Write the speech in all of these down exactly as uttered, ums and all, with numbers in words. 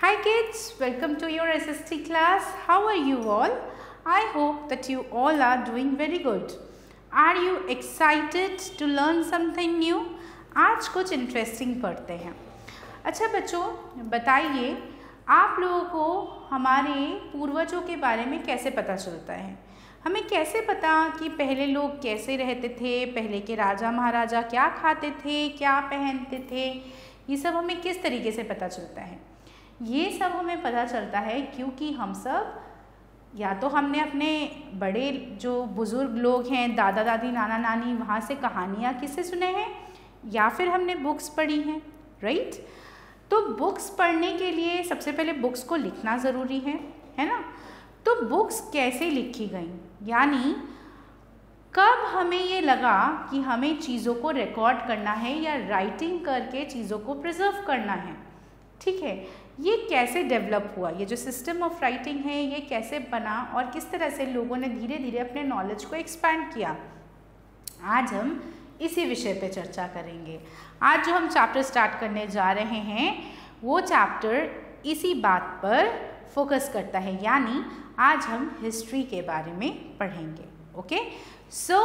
Hi kids, welcome to your S S T class. How are you all? I hope that you all are doing very good. Are you excited to learn something new? आज कुछ interesting पढ़ते हैं. अच्छा बच्चों, बताइए आप लोगों को हमारे पूर्वजों के बारे में कैसे पता चलता है? हमें कैसे पता कि पहले लोग कैसे रहते थे, पहले के राजा महाराजा क्या खाते थे, क्या पहनते थे, ये सब हमें किस तरीके से पता चलता है? ये सब हमें पता चलता है क्योंकि हम सब या तो हमने अपने बड़े जो बुज़ुर्ग लोग हैं, दादा दादी नाना नानी, वहाँ से कहानियाँ किससे सुने हैं या फिर हमने बुक्स पढ़ी हैं, राइट? तो बुक्स पढ़ने के लिए सबसे पहले बुक्स को लिखना ज़रूरी है, है ना? तो बुक्स कैसे लिखी गई, यानी कब हमें ये लगा कि हमें चीज़ों को रिकॉर्ड करना है या राइटिंग करके चीज़ों को प्रिजर्व करना है, ठीक है? ये कैसे डेवलप हुआ, ये जो सिस्टम ऑफ राइटिंग है ये कैसे बना और किस तरह से लोगों ने धीरे धीरे अपने नॉलेज को एक्सपैंड किया, आज हम इसी विषय पे चर्चा करेंगे. आज जो हम चैप्टर स्टार्ट करने जा रहे हैं वो चैप्टर इसी बात पर फोकस करता है, यानी आज हम हिस्ट्री के बारे में पढ़ेंगे. Okay, so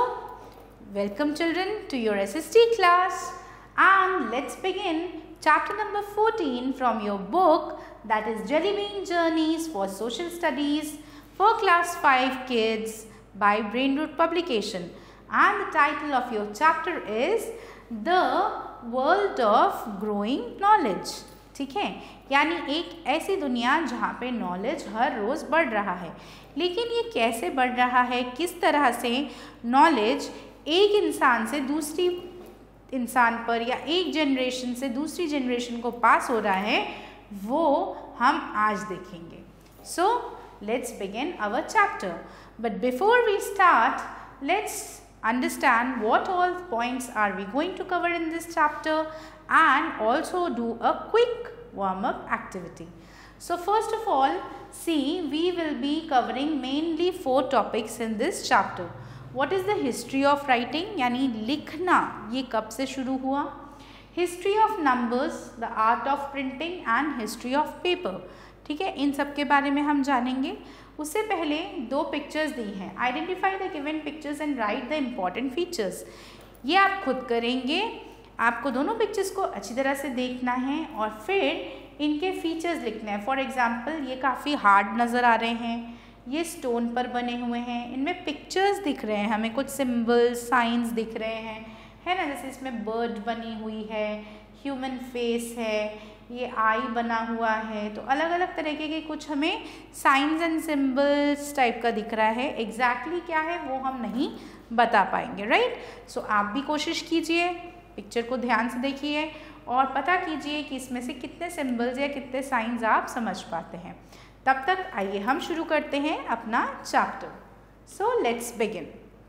welcome children to your S S T class and let's begin chapter number fourteen from your book, that is Jelly Bean Journeys for Social Studies for class five kids by Brainroot Publication, and the title of your chapter is The World of Growing Knowledge. ठीक है, यानी एक ऐसी दुनिया जहाँ पे knowledge हर रोज़ बढ़ रहा है. लेकिन ये कैसे बढ़ रहा है, किस तरह से नॉलेज एक इंसान से दूसरी इंसान पर या एक जनरेशन से दूसरी जनरेशन को पास हो रहा है, वो हम आज देखेंगे. So let's begin our chapter. But before we start, let's understand what all points are we going to cover in this chapter and also do a quick warm up activity. So first of all, see, we will be covering mainly four topics in this chapter. What is the history of writing, यानी लिखना ये कब से शुरू हुआ, history of numbers, the art of printing and history of paper. ठीक है, इन सब के बारे में हम जानेंगे. उससे पहले दो पिक्चर्स दी हैं. Identify the given pictures and write the important features. ये आप खुद करेंगे. आपको दोनों पिक्चर्स को अच्छी तरह से देखना है और फिर इनके फीचर्स लिखने हैं. फॉर एग्जाम्पल, ये काफ़ी हार्ड नज़र आ रहे हैं, ये स्टोन पर बने हुए हैं, इनमें पिक्चर्स दिख रहे हैं, हमें कुछ सिम्बल्स साइंस दिख रहे हैं, है ना? जैसे इसमें बर्ड बनी हुई है, ह्यूमन फेस है, ये आई बना हुआ है. तो अलग अलग तरीके के कुछ हमें साइंस एंड सिम्बल्स टाइप का दिख रहा है. एग्जैक्टली क्या है वो हम नहीं बता पाएंगे, राइट? सो आप भी कोशिश कीजिए, पिक्चर को ध्यान से देखिए और पता कीजिए कि इसमें से कितने सिम्बल्स या कितने साइंस आप समझ पाते हैं. तब तक आइए हम शुरू करते हैं अपना चैप्टर. So let's begin.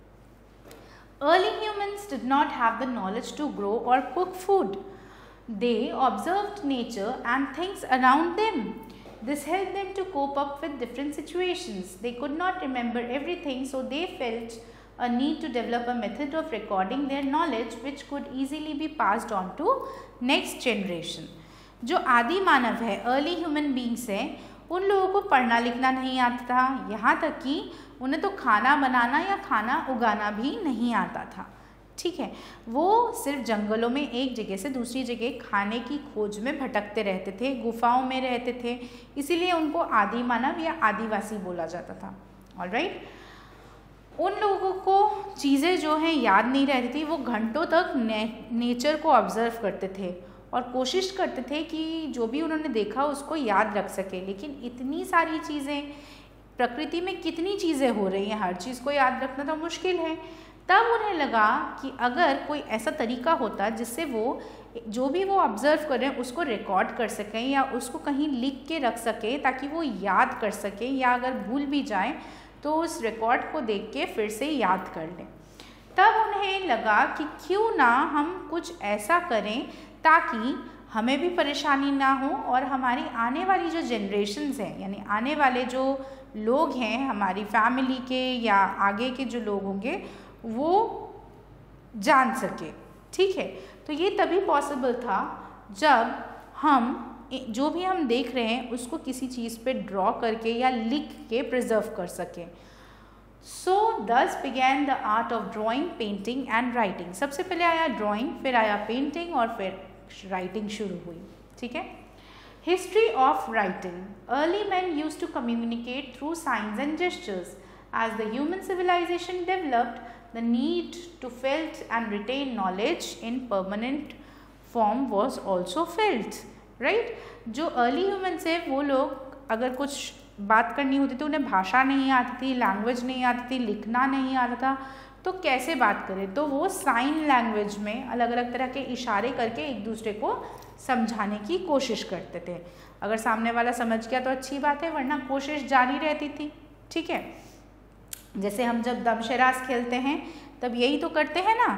Early humans did not have the knowledge to grow or cook food. They observed nature and things around them. This helped them to cope up with different situations. They could not remember everything, so they felt a need to develop a method of recording their knowledge which could easily be passed on to next generation. जो आदि मानव है, early human beings है, उन लोगों को पढ़ना लिखना नहीं आता था. यहाँ तक कि उन्हें तो खाना बनाना या खाना उगाना भी नहीं आता था. ठीक है, वो सिर्फ जंगलों में एक जगह से दूसरी जगह खाने की खोज में भटकते रहते थे, गुफाओं में रहते थे, इसीलिए उनको आदि मानव या आदिवासी बोला जाता था. ऑलराइट, उन लोगों को चीज़ें जो हैं याद नहीं रहती थी. वो घंटों तक ने, नेचर को ऑब्जर्व करते थे और कोशिश करते थे कि जो भी उन्होंने देखा उसको याद रख सके. लेकिन इतनी सारी चीज़ें, प्रकृति में कितनी चीज़ें हो रही हैं, हर चीज़ को याद रखना तो मुश्किल है. तब उन्हें लगा कि अगर कोई ऐसा तरीका होता जिससे वो जो भी वो ऑब्ज़र्व कर रहे हैं उसको रिकॉर्ड कर सकें या उसको कहीं लिख के रख सकें ताकि वो याद कर सकें, या अगर भूल भी जाए तो उस रिकॉर्ड को देख के फिर से याद कर लें. तब उन्हें लगा कि क्यों ना हम कुछ ऐसा करें ताकि हमें भी परेशानी ना हो और हमारी आने वाली जो जनरेशन्स हैं, यानी आने वाले जो लोग हैं हमारी फैमिली के या आगे के जो लोग होंगे, वो जान सके. ठीक है, तो ये तभी पॉसिबल था जब हम जो भी हम देख रहे हैं उसको किसी चीज़ पे ड्रॉ करके या लिख के प्रिजर्व कर सकें। So this began the art of drawing, painting and writing. सबसे पहले आया ड्राइंग, फिर आया पेंटिंग और फिर राइटिंग शुरू हुई। ठीक है। History of writing. Early man used to communicate through signs and gestures. As the human civilization developed, the need to felt and retain knowledge in permanent form was also felt, right? जो early humans है वो लोग अगर कुछ बात करनी होती तो उन्हें भाषा नहीं आती थी, लैंग्वेज नहीं आती थी, लिखना नहीं आता था, तो कैसे बात करें? तो वो साइन लैंग्वेज में अलग अलग तरह के इशारे करके एक दूसरे को समझाने की कोशिश करते थे। अगर सामने वाला समझ गया तो अच्छी बात है, वरना कोशिश जारी रहती थी। ठीक है। जैसे हम जब दमशराज खेलते हैं तब यही तो करते हैं ना।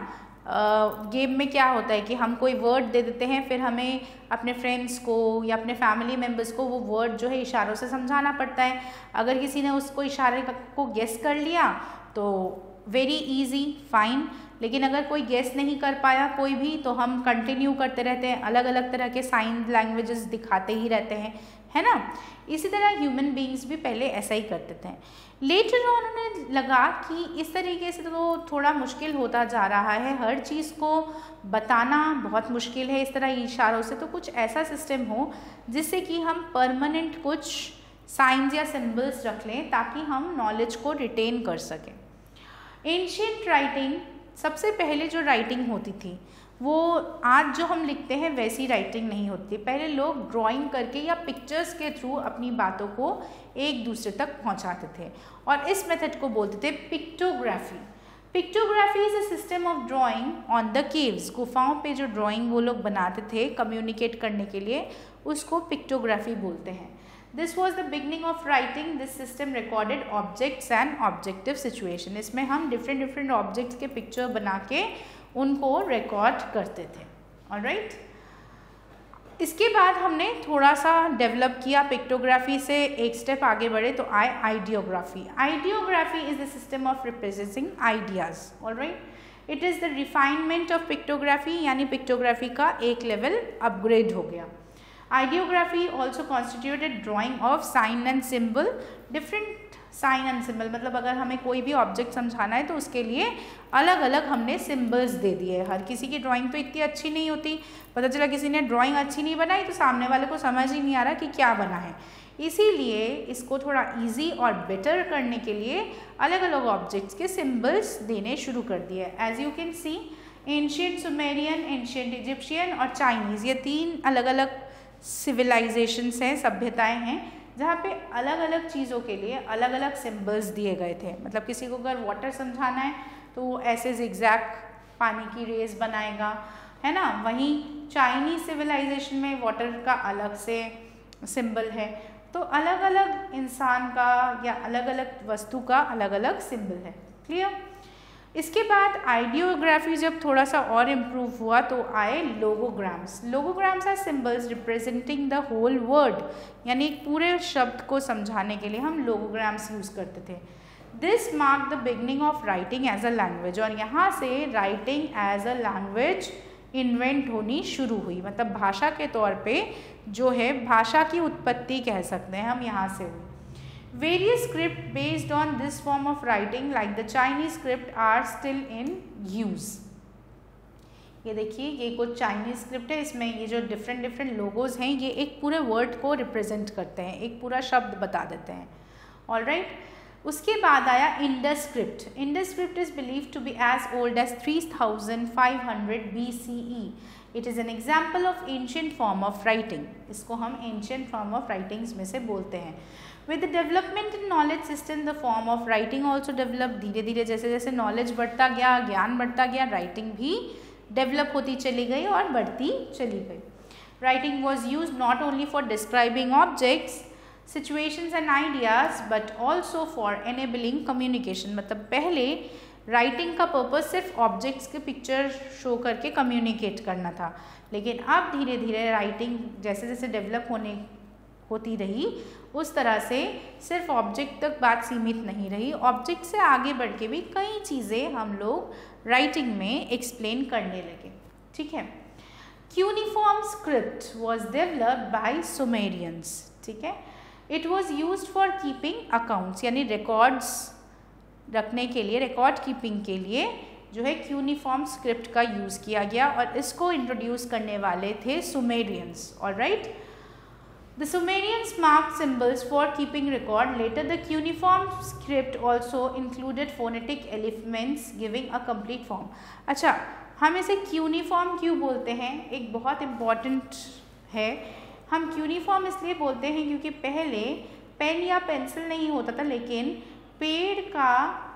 गेम uh, में क्या होता है कि हम कोई वर्ड दे देते हैं, फिर हमें अपने फ्रेंड्स को या अपने फैमिली मेम्बर्स को वो वर्ड जो है इशारों से समझाना पड़ता है। अगर किसी ने उसको इशारे को गेस कर लिया तो वेरी इजी, फाइन। लेकिन अगर कोई गेस नहीं कर पाया कोई भी, तो हम कंटिन्यू करते रहते हैं, अलग अलग तरह के साइन लैंग्वेजेस दिखाते ही रहते हैं, है ना। इसी तरह ह्यूमन बीइंग्स भी पहले ऐसा ही करते थे। लेटर ऑन उन्हें लगा कि इस तरीके से तो थोड़ा मुश्किल होता जा रहा है, हर चीज़ को बताना बहुत मुश्किल है इस तरह इशारों से, तो कुछ ऐसा सिस्टम हो जिससे कि हम परमानेंट कुछ साइंस या सिंबल्स रख लें ताकि हम नॉलेज को रिटेन कर सकें। एंशिएंट राइटिंग, सबसे पहले जो राइटिंग होती थी वो आज जो हम लिखते हैं वैसी राइटिंग नहीं होती। पहले लोग ड्राइंग करके या पिक्चर्स के थ्रू अपनी बातों को एक दूसरे तक पहुंचाते थे और इस मेथड को बोलते थे pictography. Pictography is a system of drawing on the caves. गुफाओं पे जो ड्राइंग वो लोग बनाते थे कम्युनिकेट करने के लिए, उसको पिक्टोग्राफी बोलते हैं। This was the beginning of writing. This system recorded objects and objective situation. इसमें हम डिफरेंट डिफरेंट ऑब्जेक्ट्स के पिक्चर बना के उनको रिकॉर्ड करते थे। ऑलराइट, इसके बाद हमने थोड़ा सा डेवलप किया पिक्टोग्राफी से, एक स्टेप आगे बढ़े तो आए ideography. Ideography is the system of representing ideas. Alright, it is the refinement of pictography, यानी पिक्टोग्राफी का एक लेवल अपग्रेड हो गया। Ideography also constituted drawing of sign and symbol. Different sign and symbol, मतलब अगर हमें कोई भी ऑब्जेक्ट समझाना है तो उसके लिए अलग अलग हमने सिंबल्स दे दिए। हर किसी की ड्राइंग तो इतनी अच्छी नहीं होती, पता चला किसी ने ड्राइंग अच्छी नहीं बनाई तो सामने वाले को समझ ही नहीं आ रहा कि क्या बना है। इसीलिए इसको थोड़ा इजी और बेटर करने के लिए अलग अलग ऑब्जेक्ट्स के सिंबल्स देने शुरू कर दिए। As you can see, ancient Sumerian, ancient Egyptian और चाइनीज़, ये तीन अलग अलग सिविलाइजेशंस हैं, सभ्यताएं हैं, जहाँ पे अलग अलग चीज़ों के लिए अलग अलग सिंबल्स दिए गए थे। मतलब किसी को अगर वाटर समझाना है तो वो ऐसे जिगजैग पानी की रेस बनाएगा, है ना। वहीं चाइनीज सिविलाइजेशन में वाटर का अलग से सिंबल है। तो अलग अलग इंसान का या अलग अलग वस्तु का अलग अलग सिंबल है। क्लियर। इसके बाद आइडियोग्राफी जब थोड़ा सा और इम्प्रूव हुआ तो आए logograms. Logograms are symbols representing the whole word, यानी एक पूरे शब्द को समझाने के लिए हम लोगोग्राम्स यूज़ करते थे। This mark the beginning of writing as a language, और यहाँ से writing as a language invent होनी शुरू हुई। मतलब भाषा के तौर पे जो है, भाषा की उत्पत्ति कह सकते हैं हम, यहाँ से हुई। Various scripts based on this form of writing like the Chinese script are still in use. ये देखिए, ये कुछ चाइनीज स्क्रिप्ट है, इसमें ये जो डिफरेंट डिफरेंट लोगोज हैं ये एक पूरे वर्ड को रिप्रेजेंट करते हैं, एक पूरा शब्द बता देते हैं। ऑलराइट, उसके बाद आया Indus script. Indus script is believed to be as old as three thousand five hundred B C E. It is an example of ancient form of writing. इसको हम एंशिएंट फॉर्म ऑफ राइटिंग्स में से बोलते हैं। With the development in knowledge system the form of writing also develop. धीरे धीरे जैसे जैसे नॉलेज बढ़ता गया, ज्ञान बढ़ता गया, राइटिंग भी डेवलप होती चली गई और बढ़ती चली गई। Writing was use not only for describing objects, situations and ideas but also for enabling communication. मतलब पहले राइटिंग का पर्पज सिर्फ ऑब्जेक्ट्स के पिक्चर शो करके कम्युनिकेट करना था, लेकिन अब धीरे धीरे राइटिंग जैसे जैसे डेवलप होने होती रही उस तरह से सिर्फ ऑब्जेक्ट तक बात सीमित नहीं रही। ऑब्जेक्ट से आगे बढ़ के भी कई चीज़ें हम लोग राइटिंग में एक्सप्लेन करने लगे। ठीक है। Cuneiform script was developed by Sumerians, ठीक है। It was used for keeping accounts, यानी रिकॉर्ड्स रखने के लिए, रिकॉर्ड कीपिंग के लिए जो है क्यूनिफॉर्म स्क्रिप्ट का यूज़ किया गया, और इसको इंट्रोड्यूस करने वाले थे Sumerians. Alright, the Sumerians marked symbols for keeping record. Later the cuneiform script also included phonetic elements giving a complete form. अच्छा, हम इसे क्यूनिफॉर्म क्यों बोलते हैं, एक बहुत इम्पॉर्टेंट है। हम क्यूनिफॉर्म इसलिए बोलते हैं क्योंकि पहले पेन या पेंसिल नहीं होता था, लेकिन पेड़ का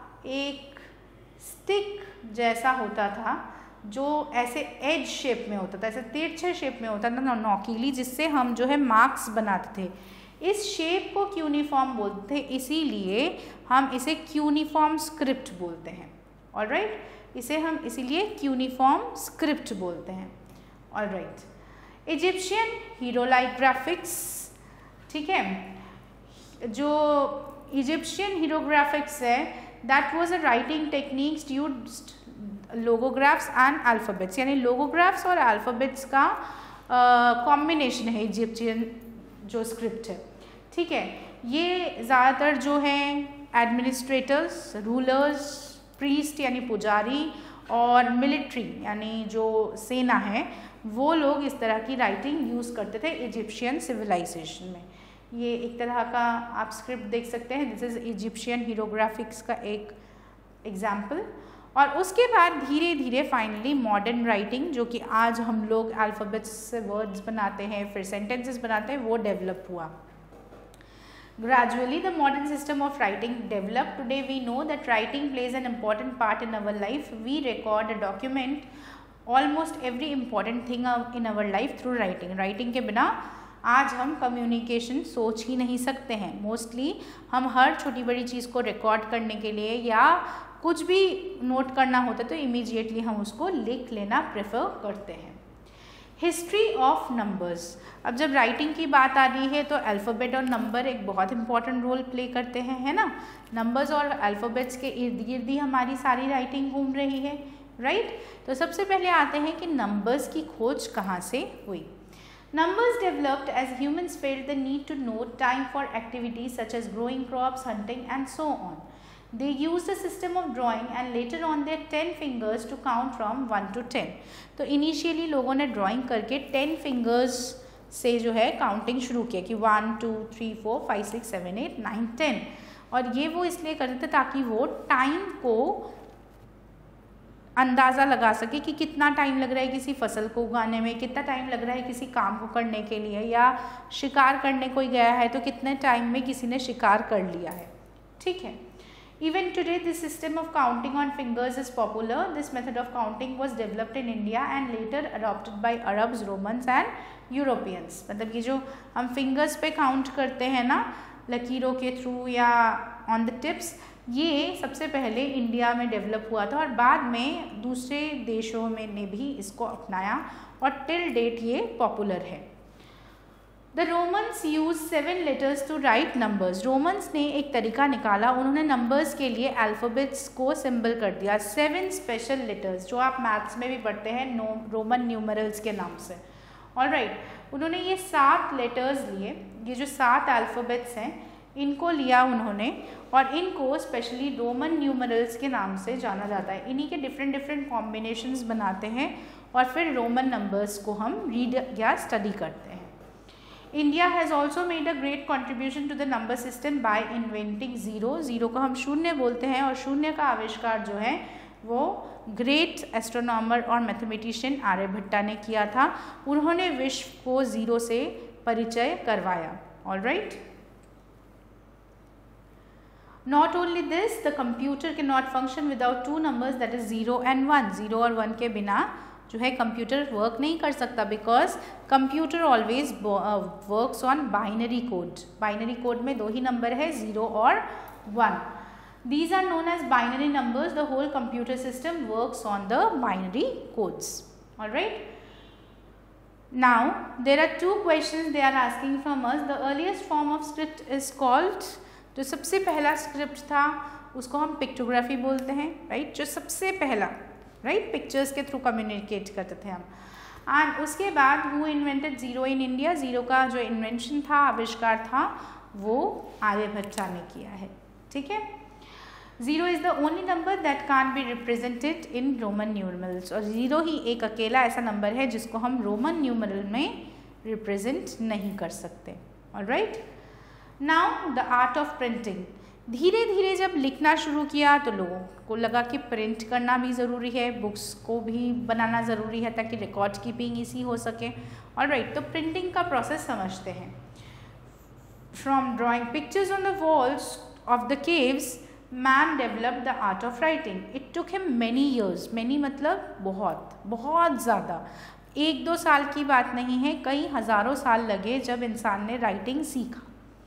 एक स्टिक जैसा होता था जो ऐसे एज शेप में होता था, ऐसे तिरछे शेप में होता था, नौकीली, जिससे हम जो है मार्क्स बनाते थे। इस शेप को क्यूनिफॉर्म बोलते थे, इसीलिए हम इसे क्यूनिफॉर्म स्क्रिप्ट बोलते हैं। ऑलराइट, इसे हम इसीलिए क्यूनिफॉर्म स्क्रिप्ट बोलते हैं। ऑलराइट, इजिप्शियन हीरोग्राफिक्स, ठीक है, जो इजिप्शियन हीरोग्राफिक्स है, that was a writing techniques used logographs and alphabets, यानी लोगोग्राफ्स और अल्फ़ाबेट्स का कॉम्बिनेशन uh, है इजिप्शियन जो स्क्रिप्ट है, ठीक है। ये ज़्यादातर जो हैं एडमिनिस्ट्रेटर्स, रूलर्स, प्रीस्ट यानी पुजारी, और मिलिट्री यानी जो सेना है, वो लोग इस तरह की राइटिंग यूज़ करते थे इजिप्शियन सिविलाइजेशन में। ये एक तरह का आप स्क्रिप्ट देख सकते हैं, दिस इज़ इजिप्शियन हीरोग्राफिक्स का एक एग्जाम्पल। और उसके बाद धीरे धीरे फाइनली मॉडर्न राइटिंग, जो कि आज हम लोग अल्फ़ाबेट्स से वर्ड्स बनाते हैं, फिर सेंटेंसेस बनाते हैं, वो डेवलप हुआ। Gradually, the modern system of writing developed. Today, we know that writing plays an important part in our life. We record, document almost every important thing in our life through writing. Writing के बिना आज हम communication सोच ही नहीं सकते हैं। Mostly हम हर छोटी बड़ी चीज़ को रिकॉर्ड करने के लिए या कुछ भी नोट करना होता है तो इमीडिएटली हम उसको लिख लेना प्रेफर करते हैं। हिस्ट्री ऑफ नंबर्स, अब जब राइटिंग की बात आ रही है तो अल्फ़ाबेट और नंबर एक बहुत इंपॉर्टेंट रोल प्ले करते हैं, है ना। नंबर्स और अल्फ़ाबेट्स के इर्द गिर्द ही हमारी सारी राइटिंग घूम रही है, राइट। तो सबसे पहले आते हैं कि नंबर्स की खोज कहाँ से हुई। Numbers developed as humans felt the need to note time for activities such as growing crops, hunting and so on. They used a system of drawing and later on their ten fingers to count from one to ten. तो initially लोगों ने drawing करके ten fingers से जो है counting शुरू किया कि one two three four five six seven eight nine ten, और ये वो इसलिए करते थे ताकि वो टाइम को अंदाज़ा लगा सके कि कितना टाइम लग रहा है किसी फसल को उगाने में, कितना टाइम लग रहा है किसी काम को करने के लिए, या शिकार करने कोई गया है तो कितने टाइम में किसी ने शिकार कर लिया है, ठीक है। Even today, this system of counting on fingers is popular. This method of counting was developed in India and later adopted by Arabs, Romans and Europeans. मतलब ये जो हम fingers पे count करते हैं ना लकीरों के थ्रू या on the tips, ये सबसे पहले इंडिया में डेवलप हुआ था और बाद में दूसरे देशों में ने भी इसको अपनाया और टिल डेट ये पॉपुलर है। The Romans use seven letters to write numbers. Romans ने एक तरीका निकाला, उन्होंने नंबर्स के लिए अल्फ़ाबेट्स को सिंबल कर दिया, सेवन स्पेशल लेटर्स जो आप मैथ्स में भी पढ़ते हैं नो रोमन न्यूमरल्स के नाम से। ऑलराइट, उन्होंने ये सात लेटर्स लिए, ये जो सात अल्फ़ाबेट्स हैं इनको लिया उन्होंने और इनको स्पेशली रोमन न्यूमरल्स के नाम से जाना जाता है। इन्हीं के डिफरेंट डिफरेंट कॉम्बिनेशंस बनाते हैं और फिर रोमन नंबर्स को हम रीड या स्टडी करते हैं। India has also made a great contribution to the number system by inventing zero. Zero को हम शून्य बोलते हैं और शून्य का आविष्कार जो है वो ग्रेट एस्ट्रोनॉमर और मैथमेटिशियन आर्यभट्टा ने किया था। उन्होंने विश्व को ज़ीरो से परिचय करवाया। Alright, not only this, the computer can not function without two numbers, that is zero and one. Zero और वन के बिना जो है कंप्यूटर वर्क नहीं कर सकता, because computer always works on binary code. Binary code में दो ही नंबर है, ज़ीरो और one. These are known as binary numbers. The whole computer system works on the binary codes. All right. Now there are two questions they are asking from us. The earliest form of script is called, जो सबसे पहला script था उसको हम pictography बोलते हैं, right right? जो सबसे पहला राइट right? पिक्चर्स के थ्रू कम्युनिकेट करते थे हम। एंड उसके बाद who invented zero in India, zero का जो इन्वेंशन था, आविष्कार था, वो आर्यभट्ट ने किया है। ठीक है, zero is the only number that can't be represented in Roman numerals, और ज़ीरो ही एक अकेला ऐसा नंबर है जिसको हम रोमन न्यूमरल में रिप्रेजेंट नहीं कर सकते। Alright, now the art of printing. धीरे धीरे जब लिखना शुरू किया तो लोगों को लगा कि प्रिंट करना भी ज़रूरी है, बुक्स को भी बनाना ज़रूरी है ताकि रिकॉर्ड कीपिंग इसी हो सके। ऑलराइट, तो प्रिंटिंग का प्रोसेस समझते हैं। From drawing pictures on the walls of the caves man developed the art of writing. It took him many years, many मतलब बहुत बहुत ज़्यादा, एक दो साल की बात नहीं है, कई हज़ारों साल लगे जब इंसान ने राइटिंग सीखा।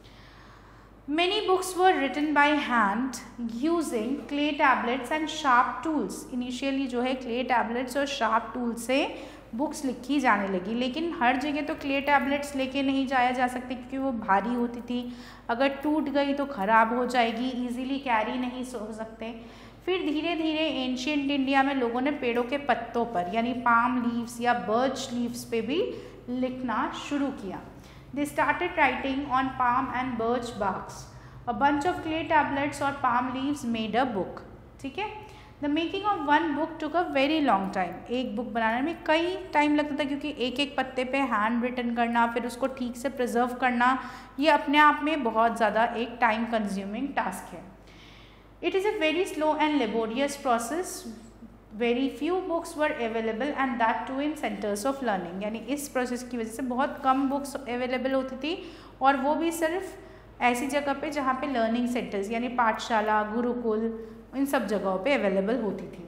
Many books were written by hand using clay tablets and sharp tools. Initially जो है clay tablets और sharp tools से बुक्स लिखी जाने लगी, लेकिन हर जगह तो clay tablets लेके नहीं जाया जा सकते क्योंकि वो भारी होती थी, अगर टूट गई तो ख़राब हो जाएगी, easily कैरी नहीं हो सकते। फिर धीरे धीरे एंशियंट इंडिया में लोगों ने पेड़ों के पत्तों पर यानी पाम लीव्स या बर्च लीव्स पे भी लिखना शुरू किया। They started writing on palm and birch barks. A bunch of clay tablets or palm leaves made a book. ठीक है, The making of one book took a very long time. एक book बनाने में कई टाइम लगता था क्योंकि एक एक पत्ते पे हैंड रिटन करना, फिर उसको ठीक से प्रिजर्व करना, ये अपने आप में बहुत ज़्यादा एक टाइम कंज्यूमिंग टास्क है। It is a very slow and laborious process. Very few books were available and that too in centers of learning. यानी इस प्रोसेस की वजह से बहुत कम बुक्स अवेलेबल होती थी और वो भी सिर्फ ऐसी जगह पे जहाँ पे लर्निंग सेंटर्स यानी पाठशाला, गुरुकुल, इन सब जगहों पे अवेलेबल होती थी।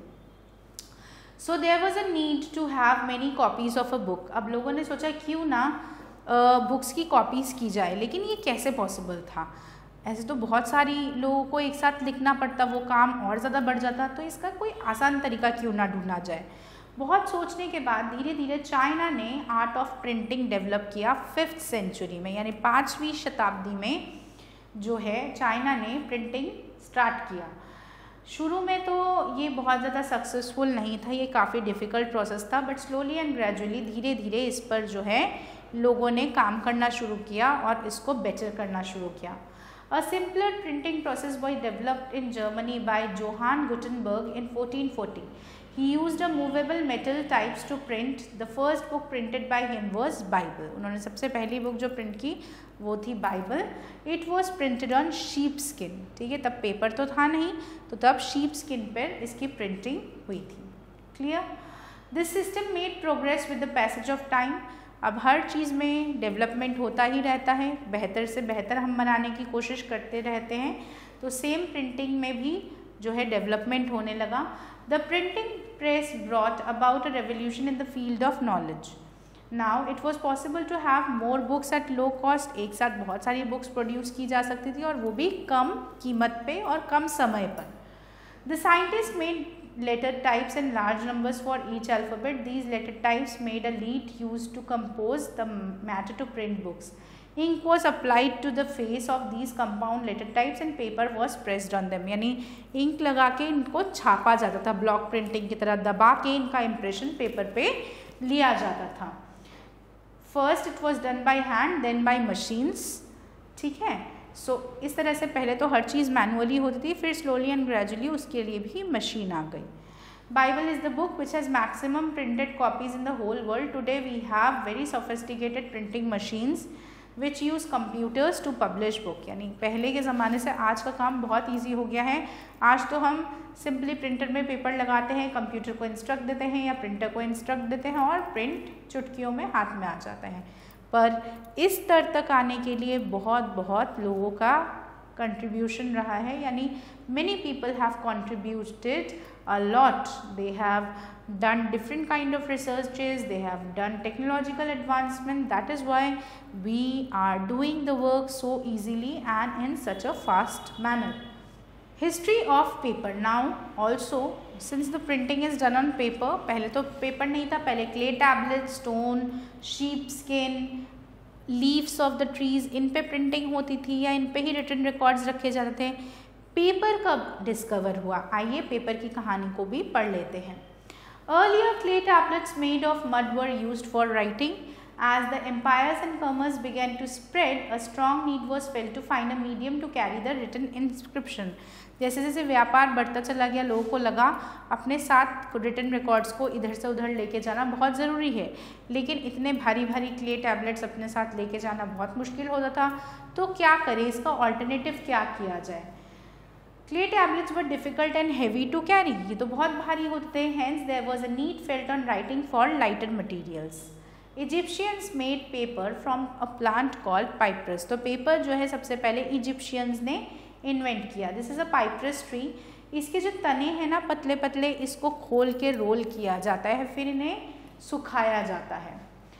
So there was a need to have many copies of a book. अब लोगों ने सोचा क्यों ना बुक्स uh, की कॉपीज़ की जाए, लेकिन ये कैसे पॉसिबल था? ऐसे तो बहुत सारी लोगों को एक साथ लिखना पड़ता, वो काम और ज़्यादा बढ़ जाता, तो इसका कोई आसान तरीका क्यों ना ढूंढा जाए। बहुत सोचने के बाद धीरे धीरे चाइना ने आर्ट ऑफ प्रिंटिंग डेवलप किया फिफ्थ सेंचुरी में, यानी पाँचवीं शताब्दी में जो है चाइना ने प्रिंटिंग स्टार्ट किया। शुरू में तो ये बहुत ज़्यादा सक्सेसफुल नहीं था, ये काफ़ी डिफ़िकल्ट प्रोसेस था, बट स्लोली एंड ग्रेजुअली धीरे धीरे इस पर जो है लोगों ने काम करना शुरू किया और इसको बेटर करना शुरू किया। A simpler printing process was developed in Germany by Johann Gutenberg in fourteen forty. He used a movable metal types to print. The first book printed by him was Bible. उन्होंने सबसे पहली book जो print की वो थी Bible. It was printed on sheep skin. ठीक है, तब पेपर तो था नहीं, तो तब sheep skin पर इसकी प्रिंटिंग हुई थी। Clear? This system made progress with the passage of time. अब हर चीज़ में डेवलपमेंट होता ही रहता है, बेहतर से बेहतर हम बनाने की कोशिश करते रहते हैं, तो सेम प्रिंटिंग में भी जो है डेवलपमेंट होने लगा। The printing press brought about a revolution in the field of knowledge. Now it was possible to have more books at low cost. एक साथ बहुत सारी बुक्स प्रोड्यूस की जा सकती थी और वो भी कम कीमत पे और कम समय पर। The scientist made letter types in large numbers for each alphabet. These letter types made a lead used to compose the matter to print books. Ink was applied to the face of these compound letter types and paper was pressed on them. यानी ink लगा के इनको छापा जाता था, block printing की तरह दबा के इनका इम्प्रेशन पेपर पे लिया जाता था। First it was done by hand, then by machines. ठीक है, सो so, इस तरह से पहले तो हर चीज़ मैनुअली होती थी, फिर स्लोली एंड ग्रेजुअली उसके लिए भी मशीन आ गई। Bible is the book which has maximum printed copies in the whole world. Today we have very sophisticated printing machines which use computers to publish book. यानी पहले के ज़माने से आज का काम बहुत ईजी हो गया है। आज तो हम सिंपली प्रिंटर में पेपर लगाते हैं, कंप्यूटर को इंस्ट्रक्ट देते हैं या प्रिंटर को इंस्ट्रक्ट देते हैं और प्रिंट चुटकियों में हाथ में आ जाता है। पर इस स्तर तक आने के लिए बहुत बहुत लोगों का कंट्रीब्यूशन रहा है, यानी many people have contributed a lot. They have done different kind of researches, they have done technological advancement, that is why we are doing the work so easily and in such a fast manner. History of paper. Now also since the printing is done on paper, पहले तो paper नहीं था, पहले clay tablet, stone, sheep skin, leaves of the trees, इन पे printing होती थी या इन पे ही रिटन रिकॉर्ड्स रखे जाते थे। पेपर कब डिस्कवर हुआ, आइए पेपर की कहानी को भी पढ़ लेते हैं। Earlier clay tablets made of mud were used for writing. As the empires and commerce began to spread, a strong need was felt to find a medium to carry the written inscription. जैसे जैसे व्यापार बढ़ता चला गया, लोगों को लगा अपने साथ रिटन रिकॉर्ड्स को इधर से उधर लेके जाना बहुत ज़रूरी है, लेकिन इतने भारी भारी क्ले टैबलेट्स अपने साथ लेके जाना बहुत मुश्किल होता था। तो क्या करें, इसका ऑल्टरनेटिव क्या किया जाए। Clay tablets were difficult and heavy to carry, ये तो बहुत भारी होते हैं। Hence there was a need felt on writing for lighter materials. Egyptians made paper from a plant called papyrus. तो पेपर जो है सबसे पहले इजिप्शियंस ने इन्वेंट किया। This is a papyrus tree. इसके जो तने हैं ना पतले पतले, इसको खोल के रोल किया जाता है, फिर इन्हें सुखाया जाता है।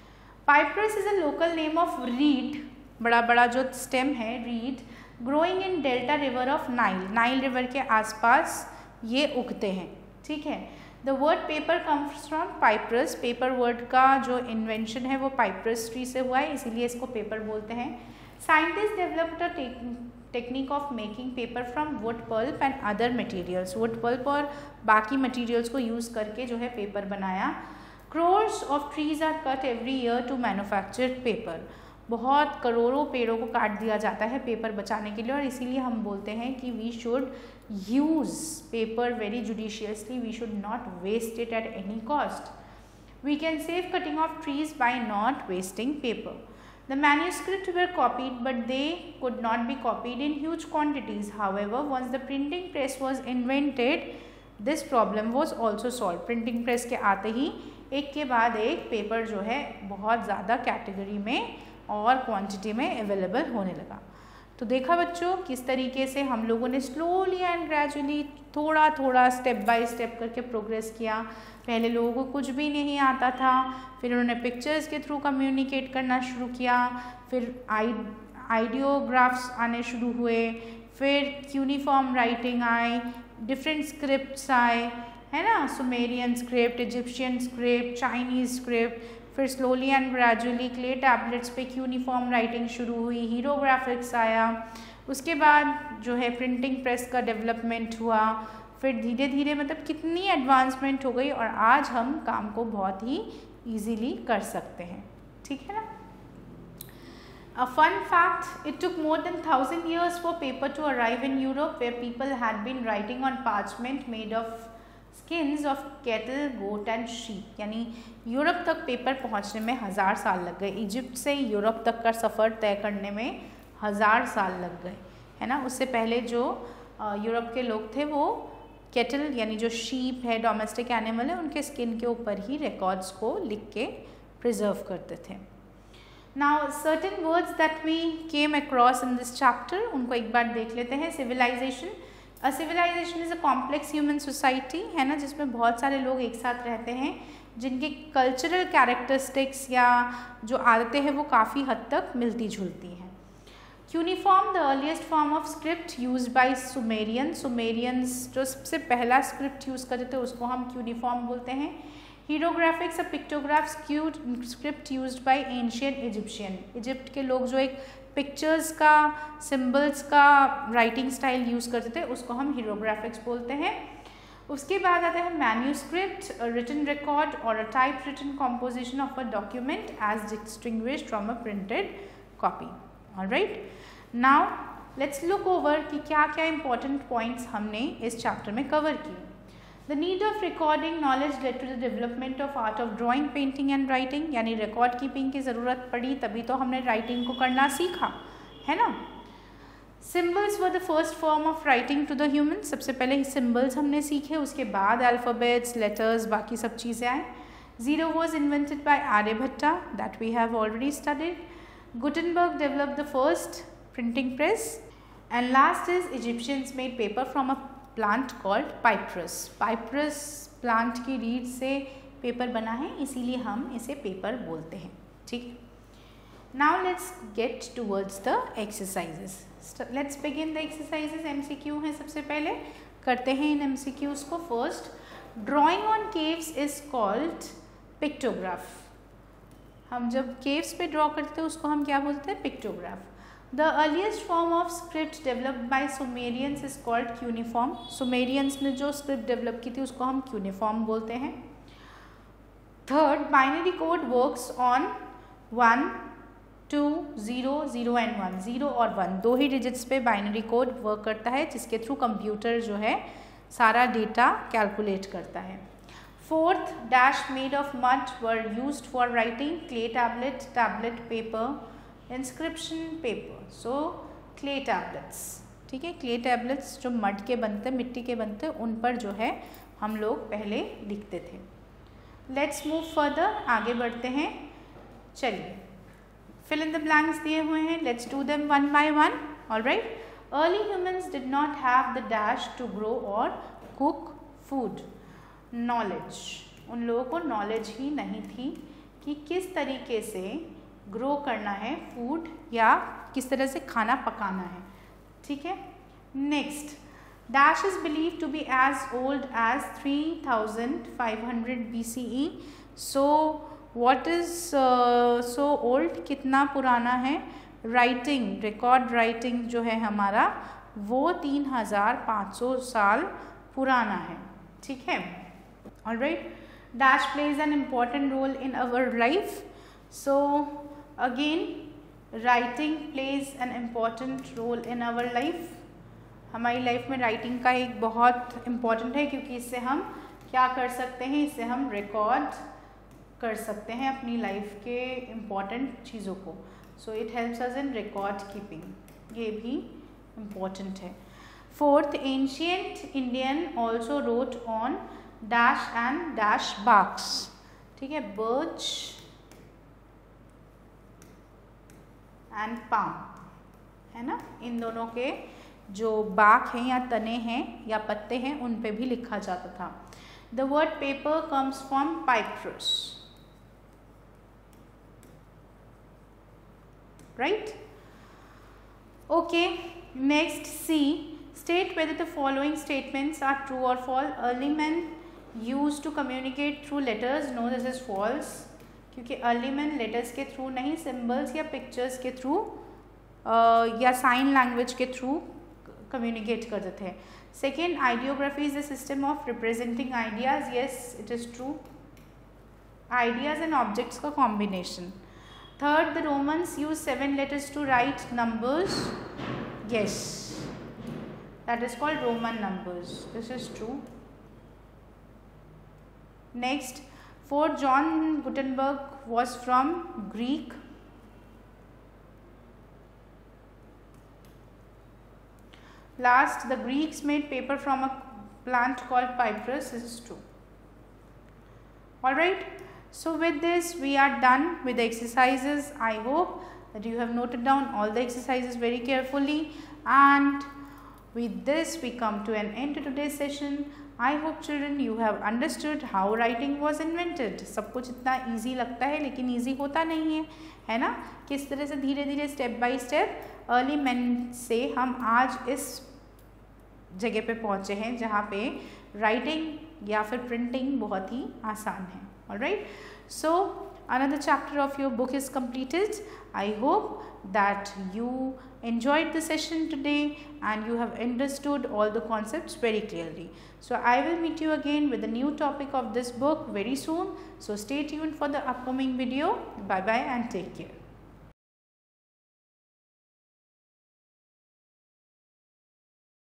Papyrus is a local name of reed, बड़ा बड़ा जो स्टेम है reed, growing in delta river of Nile. Nile river के आसपास ये उगते हैं, ठीक है। The word paper comes from papyrus. Paper word का जो इन्वेंशन है वो पाइप्रस ट्री से हुआ है, इसीलिए इसको पेपर बोलते हैं। Scientist developed a technique of making paper from wood pulp and other materials. Wood pulp और बाकी मटेरियल्स को यूज़ करके जो है पेपर बनाया। Crores of trees are cut every year to manufacture paper. बहुत करोड़ों पेड़ों को काट दिया जाता है पेपर बचाने के लिए, और इसीलिए हम बोलते हैं कि we should use paper very judiciously, we should not waste it at any cost. We can save cutting of trees by not wasting paper. The manuscripts were copied, but they could not be copied in huge quantities. However, once the printing press was invented, this problem was also solved. Printing press के आते ही एक के बाद एक paper जो है बहुत ज़्यादा कैटेगरी में और क्वांटिटी में अवेलेबल होने लगा। तो देखा बच्चों किस तरीके से हम लोगों ने स्लोली एंड ग्रेजुअली थोड़ा थोड़ा स्टेप बाय स्टेप करके प्रोग्रेस किया। पहले लोगों को कुछ भी नहीं आता था, फिर उन्होंने पिक्चर्स के थ्रू कम्युनिकेट करना शुरू किया, फिर आई आइडियोग्राफ्स आने शुरू हुए, फिर यूनिफॉर्म राइटिंग आई, डिफरेंट स्क्रिप्ट्स आए, है ना, Sumerian script, Egyptian script, Chinese script, फिर slowly and gradually clay tablets पे यूनिफॉर्म राइटिंग शुरू हुई, हीरोग्राफिक्स आया, उसके बाद जो है प्रिंटिंग प्रेस का डेवलपमेंट हुआ, फिर धीरे धीरे मतलब कितनी एडवांसमेंट हो गई और आज हम काम को बहुत ही इजीली कर सकते हैं, ठीक है ना। A fun fact, it took more than thousand years for paper to arrive in Europe, where people had been writing on parchment made of skins of cattle, goat and sheep। यानी Europe तक पेपर पहुंचने में हज़ार साल लग गए। Egypt से यूरोप तक का सफ़र तय करने में हज़ार साल लग गए, है ना। उससे पहले जो यूरोप के लोग थे वो कैटल यानी जो शीप है, डोमेस्टिक एनिमल है, उनके स्किन के ऊपर ही रिकॉर्ड्स को लिख के प्रिजर्व करते थे। Now certain words that we came across in this chapter, उनको एक बार देख लेते हैं। Civilization. A civilization is a complex human society, है ना, जिसमें बहुत सारे लोग एक साथ रहते हैं, जिनके कल्चरल कैरेक्टरिस्टिक्स या जो आदतें हैं वो काफ़ी हद तक मिलती जुलती हैं। Uniform, the earliest form of script used by Sumerian. Sumerians जो सबसे पहला स्क्रिप्ट यूज़ करते थे उसको हम यूनिफॉर्म बोलते हैं। Hieroglyphics, a pictograph script used by ancient Egyptian. Egypt के लोग जो एक पिक्चर्स का, सिंबल्स का राइटिंग स्टाइल यूज़ करते थे उसको हम हीरोग्राफिक्स बोलते हैं। उसके बाद आता है मैन्यूस्क्रिप्ट, रिटन रिकॉर्ड और a type written composition of a document as distinguished from a printed copy. Alright, now let's look over कि क्या क्या इंपॉर्टेंट पॉइंट्स हमने इस चैप्टर में कवर किए। The need of recording knowledge led to the development of art of drawing, painting and writing. यानी record keeping की ज़रूरत पड़ी तभी तो हमने राइटिंग को करना सीखा, है ना। Symbols were the first form of writing to the human. सबसे पहले सिम्बल्स हमने सीखे, उसके बाद अल्फ़ाबेट्स, लेटर्स, बाकी सब चीज़ें आए। Zero was invented by Aryabhatta, that we have already studied. Gutenberg developed the first printing press, and last is Egyptians made paper from a plant called Papyrus. Papyrus plant की reed से paper बना है, इसीलिए हम इसे पेपर बोलते हैं, ठीक। Now let's get towards the exercises. Let's begin the exercises. M C Q है सबसे पहले, करते हैं इन M C Qs को। First, drawing on caves is called pictograph. हम जब केव्स पे ड्रॉ करते हैं उसको हम क्या बोलते हैं, pictograph. The earliest form of script developed by Sumerians is called cuneiform. Sumerians ने जो स्क्रिप्ट डेवलप की थी उसको हम क्यूनिफॉर्म बोलते हैं। Third, binary code works on one, two, zero, zero and one. Zero और वन दो ही डिजिट्स पे बाइनरी कोड वर्क करता है, जिसके थ्रू कंप्यूटर जो है सारा डेटा कैलकुलेट करता है. Fourth, dash made of mud were used for writing. Clay tablet, tablet paper, inscription paper. So clay tablets, ठीक है, क्ले टैबलेट्स जो मड के बनते, मिट्टी के बनते, उन पर जो है हम लोग पहले लिखते थे. लेट्स मूव फर्दर, आगे बढ़ते हैं. चलिए, fill in the blanks दिए हुए हैं. Let's do them one by one. All right. Early humans did not have the dash to grow or cook food. Knowledge. उन लोगों को knowledge ही नहीं थी कि किस तरीके से grow करना है food या किस तरह से खाना पकाना है. ठीक है. Next. Dash is believed to be as old as three thousand five hundred B C E. So what is uh, so old? कितना पुराना है? Writing, record writing जो है हमारा, वो तीन हजार पाँच सौ साल पुराना है. ठीक है. All right. Dash plays an important role in our life. So again, writing plays an important role in our life. हमारी लाइफ में राइटिंग का एक बहुत इम्पॉर्टेंट है, क्योंकि इससे हम क्या कर सकते हैं, इससे हम रिकॉर्ड कर सकते हैं अपनी लाइफ के इम्पॉर्टेंट चीज़ों को. So it helps us in record keeping, ये भी इम्पॉर्टेंट है. Fourth, ancient Indian also wrote on dash and dash barks. ठीक है, बर्च एंड पाम, है ना, इन दोनों के जो बाक हैं या तने हैं या पत्ते हैं, उन पे भी लिखा जाता था. The word paper comes from papyrus. Right. Okay. Next, C. State whether the following statements are true और false. Early man use to communicate through letters. No, this is false, क्योंकि अर्ली मैन लेटर्स के through नहीं, symbols या pictures के through uh, या sign language के through communicate करते थे. Second, ideography is the system of representing ideas. Yes, it is true. Ideas and objects का combination. Third, the Romans use seven letters to write numbers. Yes, that is called Roman numbers. This is true. Next, fourth, John Gutenberg was from Greek. Last, the Greeks made paper from a plant called papyrus. This is true. All right. So with this, we are done with the exercises. I hope that you have noted down all the exercises very carefully. And with this, we come to an end to today's session. I hope children you have understood how writing was invented. सब कुछ इतना easy लगता है, लेकिन easy होता नहीं है, है ना. किस तरह से धीरे धीरे step by step early man से हम आज इस जगह पे पहुँचे हैं जहाँ पे राइटिंग या फिर प्रिंटिंग बहुत ही आसान है. Alright. So another chapter of your book is completed. I hope that you enjoyed the session today and you have understood all the concepts very clearly. So I will meet you again with a new topic of this book very soon. So stay tuned for the upcoming video. Bye bye and take care.